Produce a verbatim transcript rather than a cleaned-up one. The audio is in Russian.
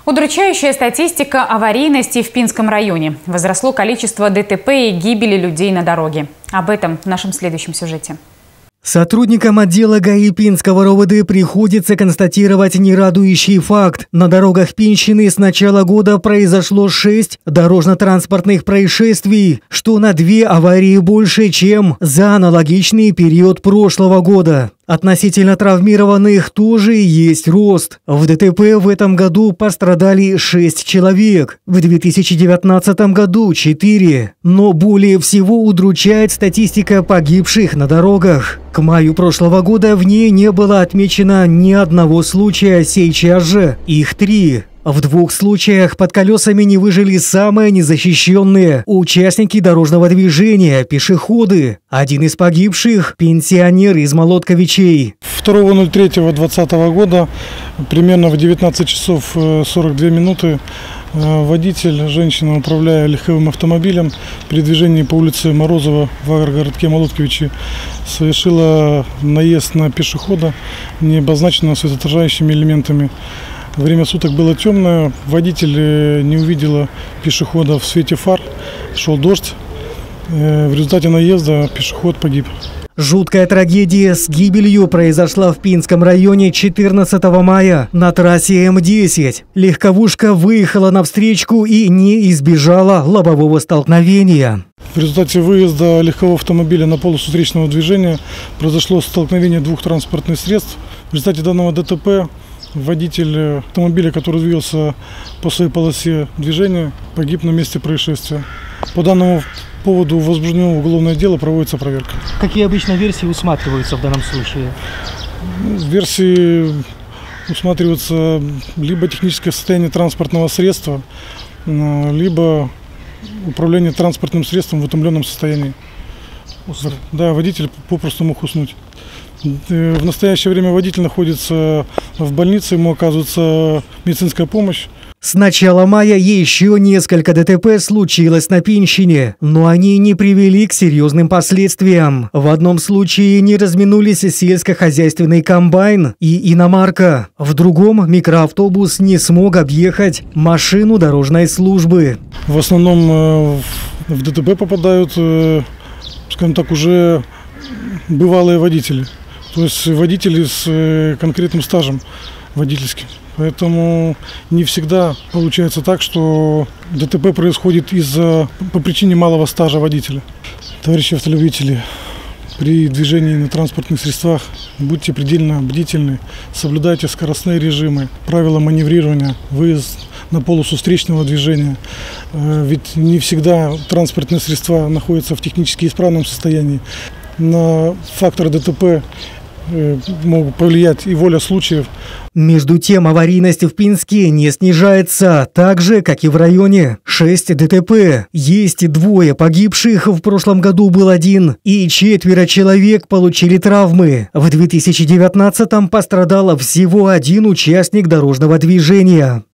Удручающая статистика аварийности в Пинском районе. Возросло количество ДТП и гибели людей на дороге. Об этом в нашем следующем сюжете. Сотрудникам отдела ГАИ Пинского РОВД приходится констатировать нерадующий факт. На дорогах Пинщины с начала года произошло шесть дорожно-транспортных происшествий, что на две аварии больше, чем за аналогичный период прошлого года. Относительно травмированных тоже есть рост. В ДТП в этом году пострадали шесть человек, в две тысячи девятнадцатом году четыре. Но более всего удручает статистика погибших на дорогах. К маю прошлого года в ней не было отмечено ни одного случая, сейчас же их три. В двух случаях под колесами не выжили самые незащищенные участники дорожного движения – пешеходы. Один из погибших – пенсионер из Молотковичей. второго ноль третьего двадцатого года, примерно в девятнадцать часов сорок две минуты, водитель, женщина, управляя легковым автомобилем, при движении по улице Морозова в агрогородке Молотковичи, совершила наезд на пешехода, не обозначенного светоотражающими элементами. Время суток было темное, водитель не увидела пешехода в свете фар, шел дождь. В результате наезда пешеход погиб. Жуткая трагедия с гибелью произошла в Пинском районе четырнадцатого мая на трассе М десять. Легковушка выехала навстречу и не избежала лобового столкновения. В результате выезда легкового автомобиля на полосу встречного движения произошло столкновение двух транспортных средств. В результате данного ДТП водитель автомобиля, который двигался по своей полосе движения, погиб на месте происшествия. По данному поводу возбуждено уголовное дело, проводится проверка. Какие обычно версии усматриваются в данном случае? Версии усматриваются либо техническое состояние транспортного средства, либо управление транспортным средством в утомленном состоянии. Уснуть. Да, водитель попросту мог уснуть. В настоящее время водитель находится в больнице, ему оказывается медицинская помощь. С начала мая еще несколько ДТП случилось на Пинщине, но они не привели к серьезным последствиям. В одном случае не разминулись сельскохозяйственный комбайн и иномарка. В другом микроавтобус не смог объехать машину дорожной службы. В основном в ДТП попадают, скажем так, уже бывалые водители. То есть водители с конкретным стажем водительским. Поэтому не всегда получается так, что ДТП происходит из-за по причине малого стажа водителя. Товарищи автолюбители, при движении на транспортных средствах будьте предельно бдительны, соблюдайте скоростные режимы, правила маневрирования, выезд на полосу встречного движения. Ведь не всегда транспортные средства находятся в технически исправном состоянии. На фактор ДТП могут повлиять и воля случаев. Между тем, аварийность в Пинске не снижается, так же, как и в районе. шесть ДТП. Есть двое погибших, в прошлом году был один, и четверо человек получили травмы. В две тысячи девятнадцатом пострадал всего один участник дорожного движения.